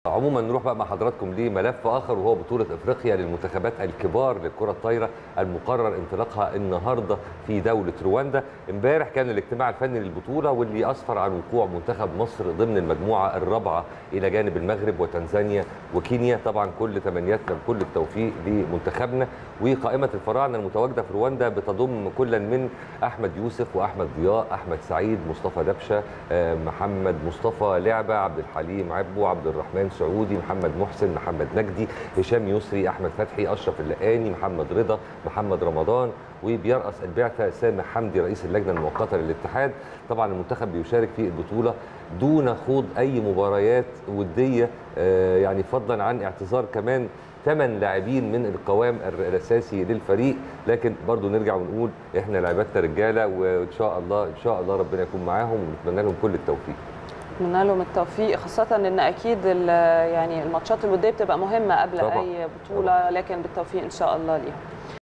عموما نروح بقى مع حضراتكم لملف اخر، وهو بطوله افريقيا للمنتخبات الكبار للكره الطايره المقرر انطلاقها النهارده في دوله رواندا. امبارح كان الاجتماع الفني للبطوله واللي اسفر عن وقوع منتخب مصر ضمن المجموعه الرابعه الى جانب المغرب وتنزانيا وكينيا. طبعا كل تمنياتنا بكل التوفيق لمنتخبنا. وقائمه الفراعنه المتواجده في رواندا بتضم كلا من احمد يوسف واحمد ضياء، احمد سعيد، مصطفى دبشه، محمد مصطفى لعبه، عبد الحليم عبو، عبد الرحمن سعودي، محمد محسن، محمد نجدي، هشام يسري، احمد فتحي، اشرف اللقاني، محمد رضا، محمد رمضان، وبيرأس البعثه سامح حمدي رئيس اللجنه المؤقته للاتحاد. طبعا المنتخب بيشارك في البطوله دون خوض اي مباريات وديه، يعني فضلا عن اعتذار كمان 8 لاعبين من القوام الاساسي للفريق. لكن برضو نرجع ونقول احنا لعيبتنا رجاله، وان شاء الله ان شاء الله ربنا يكون معاهم، ونتمنى لهم كل التوفيق. نتمنى لهم التوفيق، خاصة ان اكيد يعني الماتشات الودية بتبقى مهمة قبل طبعا. اي بطولة طبعا. لكن بالتوفيق ان شاء الله ليهم.